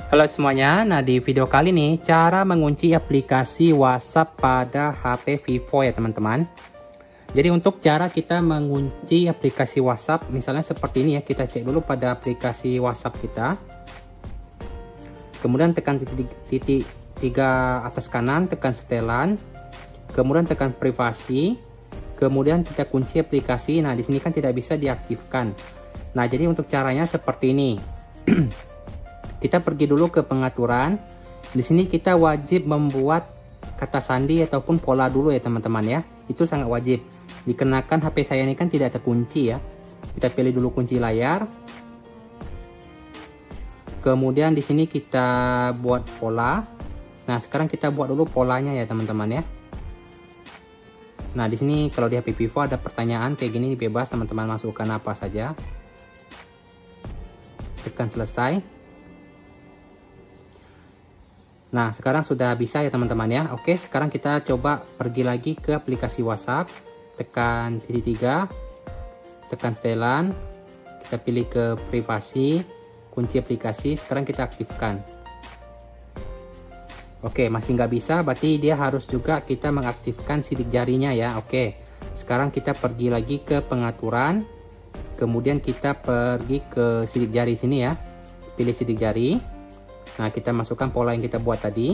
Halo semuanya, nah di video kali ini cara mengunci aplikasi WhatsApp pada HP Vivo ya teman-teman. Jadi untuk cara kita mengunci aplikasi WhatsApp misalnya seperti ini ya, kita cek dulu pada aplikasi WhatsApp kita. Kemudian tekan titik 3 atas kanan, tekan setelan, kemudian tekan privasi, kemudian kita kunci aplikasi. Nah di sini kan tidak bisa diaktifkan. Nah jadi untuk caranya seperti ini. Kita pergi dulu ke pengaturan. Di sini kita wajib membuat kata sandi ataupun pola dulu ya teman-teman ya. Itu sangat wajib. Dikarenakan HP saya ini kan tidak terkunci ya. Kita pilih dulu kunci layar. Kemudian di sini kita buat pola. Nah, sekarang kita buat dulu polanya ya teman-teman ya. Nah, di sini kalau di HP Vivo ada pertanyaan kayak gini, bebas teman-teman masukkan apa saja. Tekan selesai. Nah, sekarang sudah bisa ya teman-teman ya. Oke, sekarang kita coba pergi lagi ke aplikasi WhatsApp. Tekan titik 3, tekan setelan, kita pilih ke privasi, kunci aplikasi, sekarang kita aktifkan. Oke, masih nggak bisa, berarti dia harus juga kita mengaktifkan sidik jarinya ya. Oke, sekarang kita pergi lagi ke pengaturan, kemudian kita pergi ke sidik jari sini ya. Pilih sidik jari. Nah, kita masukkan pola yang kita buat tadi.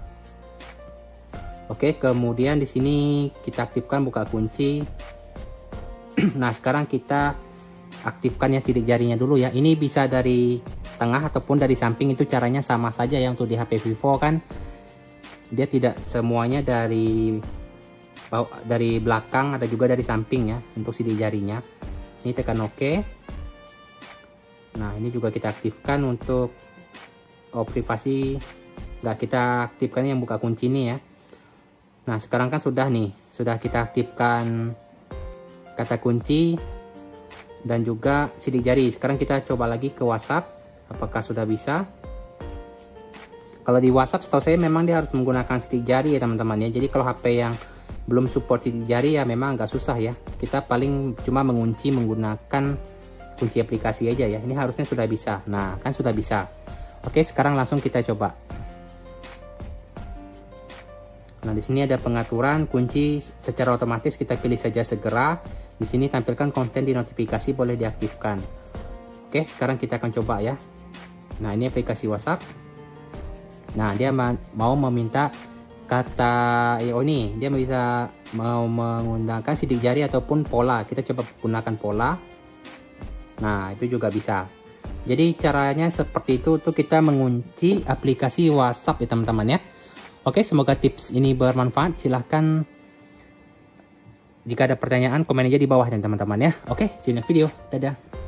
Oke, kemudian di sini kita aktifkan buka kunci. Nah, sekarang kita aktifkan ya sidik jarinya dulu ya. Ini bisa dari tengah ataupun dari samping, itu caranya sama saja ya. Untuk di HP Vivo kan dia tidak semuanya dari belakang, ada juga dari samping ya untuk sidik jarinya. Ini tekan OK. Nah, ini juga kita aktifkan untuk privasi, nggak kita aktifkan yang buka kunci ini ya. Nah, sekarang kan sudah kita aktifkan kata kunci dan juga sidik jari. Sekarang kita coba lagi ke WhatsApp, apakah sudah bisa. Kalau di WhatsApp setahu saya memang dia harus menggunakan sidik jari ya teman-teman ya. Jadi kalau HP yang belum support sidik jari ya memang agak susah ya. Kita paling cuma mengunci menggunakan kunci aplikasi aja ya. Ini harusnya sudah bisa. Nah, kan sudah bisa. Oke, sekarang langsung kita coba. Nah, di sini ada pengaturan kunci secara otomatis, kita pilih saja segera. Di sini tampilkan konten di notifikasi boleh diaktifkan. Oke, sekarang kita akan coba ya. Nah, ini aplikasi WhatsApp. Nah, dia mau meminta kata ini, dia mau menggunakan sidik jari ataupun pola. Kita coba gunakan pola. Nah, itu juga bisa. Jadi caranya seperti itu untuk kita mengunci aplikasi WhatsApp ya teman-teman ya. Oke, semoga tips ini bermanfaat. Silahkan jika ada pertanyaan komen aja di bawah ya teman-teman ya. Oke, see you next video. Dadah.